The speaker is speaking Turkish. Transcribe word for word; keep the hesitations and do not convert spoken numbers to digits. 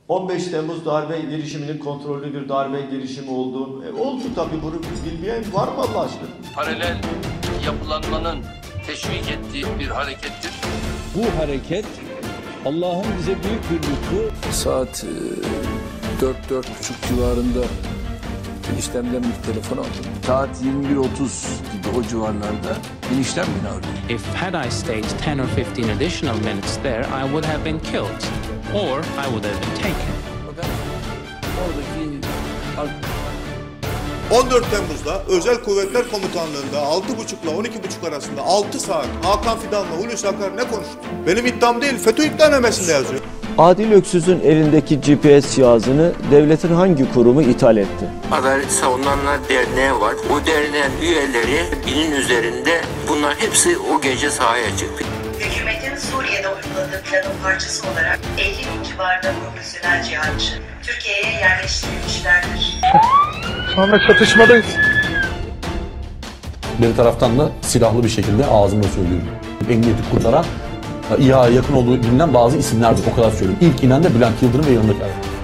on beş Temmuz darbe girişiminin kontrollü bir darbe girişimi olduğu e, oldu tabii, bunu bilmeyen var mı Allah aşkına? Paralel yapılanmanın teşvik ettiği bir harekettir. Bu hareket Allah'ın bize büyük bir lütfu. Saat dört dört buçuk civarında eniştemden bir telefon aldım. Saat yirmi bir otuz gibi o civarlarda eniştem beni arıyor. If had I stayed ten or fifteen additional minutes there, I would have been killed, or I would have been taken. Fakat oradaki on dört Temmuz'da Özel Kuvvetler Komutanlığı'nda altı buçuk ile on iki buçuk arasında altı saat Hakan Fidan'la Hulusi Akar ne konuştu? Benim iddiam değil, FETÖ iddianamesinde yazıyor. Adil Öksüz'ün elindeki G P S cihazını devletin hangi kurumu ithal etti? Adalet Savunanlar Derneği var. O derneğin üyeleri binin üzerinde, bunlar hepsi o gece sahaya çıktı. Hükümetin Suriye'de uyguladığı planın parçası olarak elli bin civarında profesyonel cihatçı Türkiye'ye yerleştirilmişlerdir. Sonra çatışmadayız. Bir taraftan da silahlı bir şekilde ağzımda söylüyorum. Emniyeti kurtaran, İHA'ya yakın olduğu bilinen bazı isimlerdir, o kadar söylüyorum. İlk inen de Bülent Yıldırım ve yanındaki adam.